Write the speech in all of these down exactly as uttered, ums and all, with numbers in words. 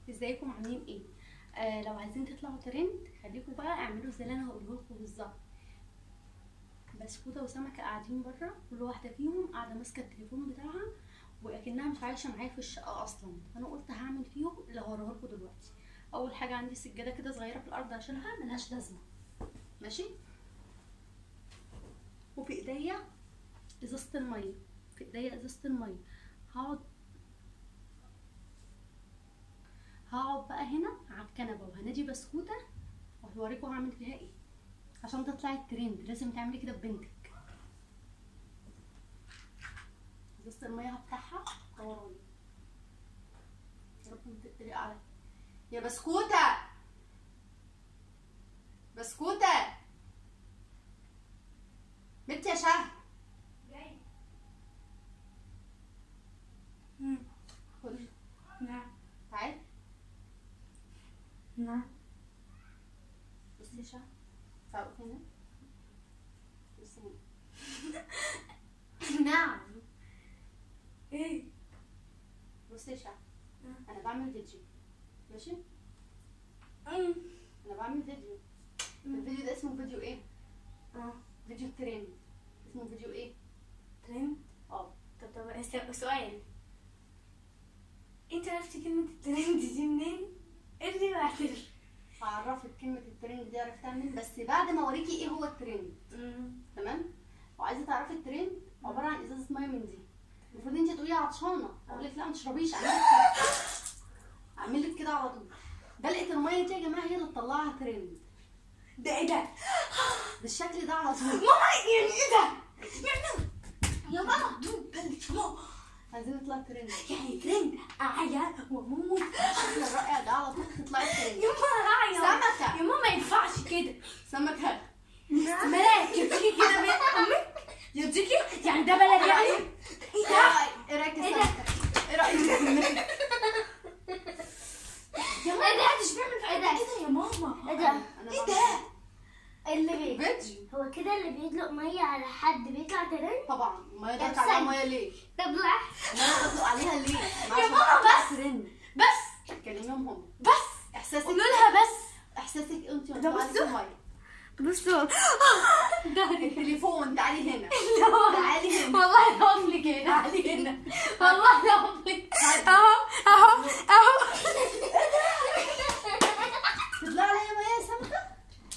ازيكم عاملين ايه؟ آه لو عايزين تطلعوا ترند خليكم بقى اعملوا زي اللي انا هقوله لكم بالظبط. بسكوته وسمكه قاعدين بره، كل واحده فيهم قاعده ماسكه التليفون بتاعها واكنها مش عايشه معايا في الشقه اصلا. فانا قلت هعمل فيهم اللي هوريه لكم دلوقتي. اول حاجه عندي سجاده كده صغيره في الارض هشيلها ملهاش لازمه، ماشي. وفي ايديا ازازه الميه، في ايديا ازازه الميه. هقعد هقعد بقى هنا على الكنبه وهنادي بسكوته وهوريكم هعمل فيها ايه. عشان تطلعي الترند لازم تعملي كده ببنتك. ازازه الميه هفتحها ورايا، يا رب ما تتريق عليا. يا بسكوته بسكوته بنتي يا شهد جاي. خدي. نعم. تعالي. نعم. بصي يا شهد، تعالي هنا. بصي هنا. نعم. ايه؟ بصي يا شهد، انا بعمل فيديو، ماشي؟ امم انا بعمل فيديو. الفيديو ده اسمه فيديو ايه؟ اه فيديو ترند. اسمه فيديو ايه؟ ترند. اه طب طب س- سؤال، انت عرفتي كلمة الترند دي منين؟ ايه اللي بعترف؟ هعرفك كلمة الترند دي عرفتها منين، بس بعد ما اوريكي ايه هو الترند، تمام؟ وعايزة تعرفي الترند عبارة عن ازازة مية من دي. المفروض انت تقولي عطشانة، اقول لك لا ما تشربيش، اعمل لك اعمل لك كده على طول. دلقة المية دي يا جماعة هي اللي تطلعها ترند. ده ايه ده؟ بالشكل ده على طول. ماما يعني ايه ده؟ يعني يا ماما دول بلش ماما عايزين نطلع ترند، يعني ترند اعيا واموت الشكل الرائع ده على طول تطلعي ترند. يا ماما اعيا سمكة. يا ماما ما ينفعش كده. سمكة ملاك يرضيكي كده بنت امك؟ يرضيكي؟ يعني ده بلد يعني؟ ايه ده؟ ايه رايك يا ايه ده؟ سمكة؟ ايه رايك في كلمتك؟ يا ماما محدش بيعمل في كده يا ماما. ايه ده؟ أنا ايه بعمل ده؟ اللي بي... فيديو. هو كده اللي بيدلق ميه على حد بيطلع ترند؟ طبعا المية طب ده عليها ثانية. مية ليه؟ طب لا المية بطلق عليها ليه؟ يا ماما بس. ترند. بس كلميهم هم. بس احساسك قولوا لها بس. احساسك انت ده وانت بصوا. عليكي مية. بصوا ظهري. التليفون تعالي هنا. لا تعالي هنا. والله لا أملك هنا. تعالي هنا. والله لا أملك. اهو اهو اهو. تطلع عليا مية يا سمكة؟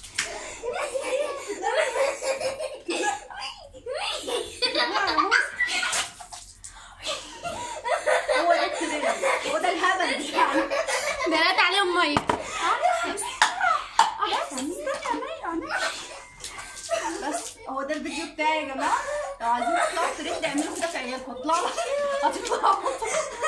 هو ده الترند، هو ده الهبل بتاعنا. بنات عليهم ميه. بس هو ده الفيديو بتاعي يا جماعة. لو عايزين تطلعوا ترند اعملوا كده في عيالكم، اطلعوا هتطلعوا